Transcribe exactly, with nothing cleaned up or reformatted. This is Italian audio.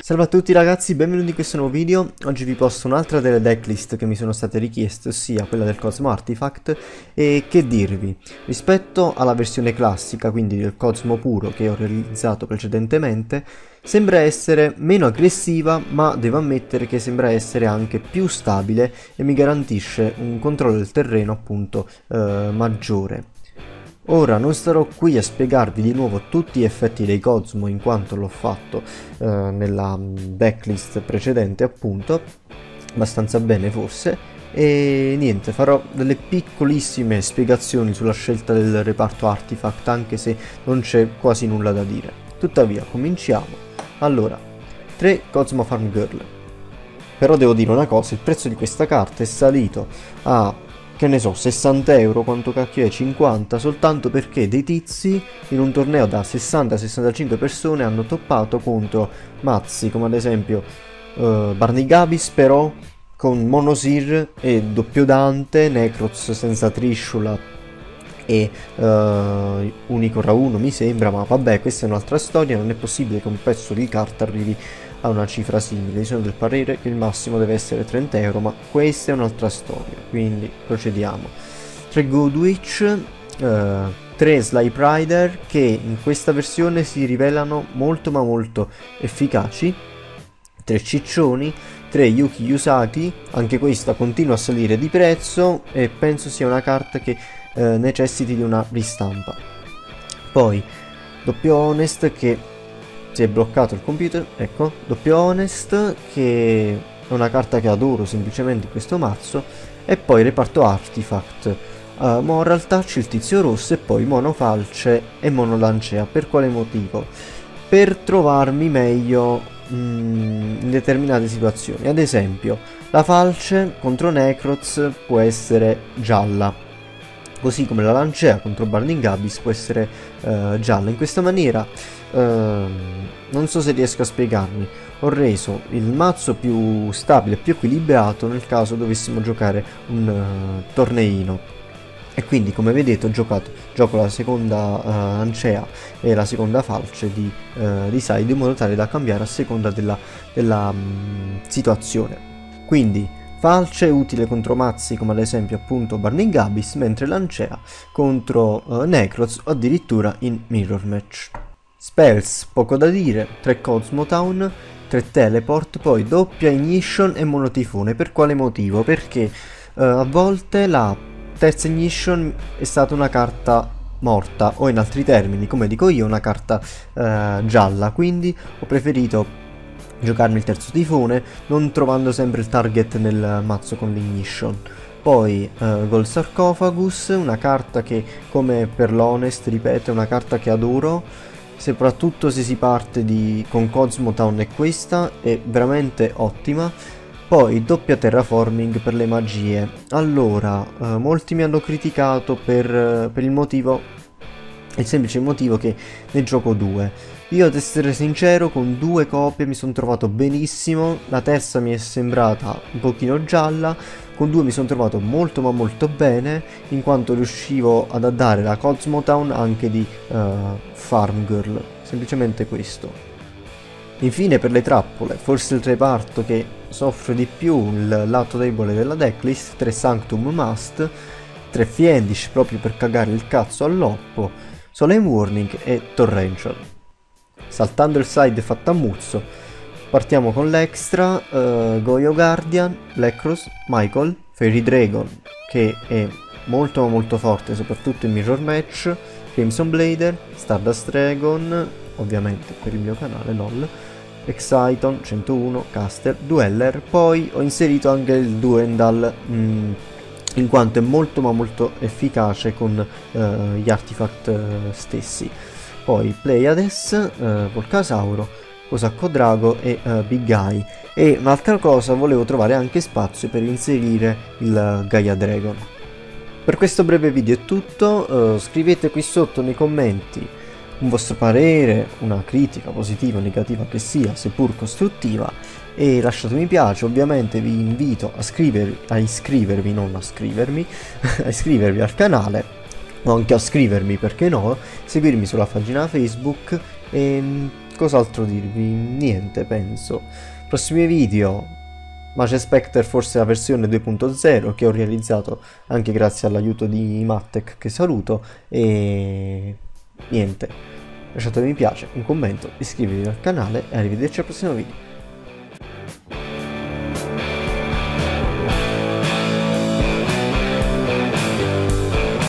Salve a tutti ragazzi, benvenuti in questo nuovo video. Oggi vi posto un'altra delle decklist che mi sono state richieste, ossia quella del Cosmo Artifact. E che dirvi, rispetto alla versione classica, quindi del Cosmo puro che ho realizzato precedentemente, sembra essere meno aggressiva, ma devo ammettere che sembra essere anche più stabile e mi garantisce un controllo del terreno appunto eh, maggiore. Ora non starò qui a spiegarvi di nuovo tutti gli effetti dei Cosmo, in quanto l'ho fatto eh, nella decklist precedente appunto, abbastanza bene forse, e niente, farò delle piccolissime spiegazioni sulla scelta del reparto Artifact, anche se non c'è quasi nulla da dire. Tuttavia, cominciamo. Allora, tre Cosmo Farm Girl. Però devo dire una cosa, il prezzo di questa carta è salito a... che ne so, sessanta euro, quanto cacchio è, cinquanta, soltanto perché dei tizi in un torneo da sessanta sessantacinque persone hanno toppato contro mazzi come ad esempio uh, Barney Gabis, però con Monosir e doppio Dante, Necroz senza Trishula e uh, unico ra uno mi sembra, ma vabbè, questa è un'altra storia. Non è possibile che un pezzo di carta arrivi a una cifra simile. Sono del parere che il massimo deve essere trenta euro, ma questa è un'altra storia, quindi procediamo. tre Goodwitch, uh, tre Slipe Rider, che in questa versione si rivelano molto ma molto efficaci, tre Ciccioni, tre Yuki Yusaki, anche questa continua a salire di prezzo e penso sia una carta che uh, necessiti di una ristampa. Poi Doppio Honest, che si è bloccato il computer, ecco, Doppio Honest, che è una carta che adoro semplicemente in questo mazzo, e poi reparto Artifact, uh, Moral Touch, il tizio rosso, e poi Monofalce e Monolancea. Per quale motivo? Per trovarmi meglio mm, in determinate situazioni. Ad esempio, la falce contro Necroz può essere gialla, così come la lancea contro Burning Abyss può essere uh, gialla. In questa maniera uh, non so se riesco a spiegarmi, ho reso il mazzo più stabile, più equilibrato nel caso dovessimo giocare un uh, torneino. E quindi, come vedete, ho giocato gioco la seconda uh, lancea e la seconda falce di, uh, di side, in modo tale da cambiare a seconda della, della um, situazione. Quindi falce è utile contro mazzi come ad esempio appunto Burning Abyss, mentre lancea contro uh, Necroz o addirittura in Mirror Match. Spells, poco da dire, tre Cosmo Town, tre Teleport, poi doppia Ignition e Monotifone. Per quale motivo? Perché uh, a volte la terza Ignition è stata una carta morta, o in altri termini, come dico io, una carta uh, gialla, quindi ho preferito giocarmi il terzo tifone, non trovando sempre il target nel mazzo con l'Ignition. Poi uh, Gold Sarcophagus, una carta che, come per l'Honest, ripeto, è una carta che adoro, soprattutto se si parte di, con Cosmo Town, e questa è veramente ottima. Poi doppia Terraforming per le magie. Allora, uh, molti mi hanno criticato per, uh, per il motivo, il semplice motivo che ne gioco due. Io, ad essere sincero, con due copie mi sono trovato benissimo. La terza mi è sembrata un pochino gialla, con due mi sono trovato molto ma molto bene, in quanto riuscivo ad addare la Cosmo Town anche di uh, Farm Girl, semplicemente questo. Infine, per le trappole, forse il reparto che soffre di più il lato debole della decklist, tre Sanctum Must, tre Fiendish proprio per cagare il cazzo all'oppo, Solemn Warning e Torrential. Saltando il side fatto a muzzo, partiamo con l'extra, uh, Goyo Guardian, Lekros, Michael, Fairy Dragon, che è molto molto forte soprattutto in Mirror Match, Crimson Blader, Stardust Dragon, ovviamente per il mio canale lol, Exciton, centouno, Caster, Dweller. Poi ho inserito anche il Duendal, mh, in quanto è molto ma molto efficace con uh, gli artifact uh, stessi. Poi Pleiades, uh, Volcasauro, Cosacco Drago e uh, Big Eye. E un'altra cosa, volevo trovare anche spazio per inserire il uh, Gaia Dragon. Per questo breve video è tutto, uh, scrivete qui sotto nei commenti un vostro parere, una critica positiva o negativa che sia, seppur costruttiva, e lasciate mi piace. Ovviamente vi invito a, scriver a iscrivervi, non a scrivermi, a iscrivervi al canale, o anche a scrivermi, perché no, seguirmi sulla pagina Facebook e cos'altro dirvi? Niente, penso. Prossimi video, Mace Spectre forse la versione due punto zero che ho realizzato anche grazie all'aiuto di Mattec, che saluto, e niente. Lasciate un mi piace, un commento, iscrivetevi al canale e arrivederci al prossimo video.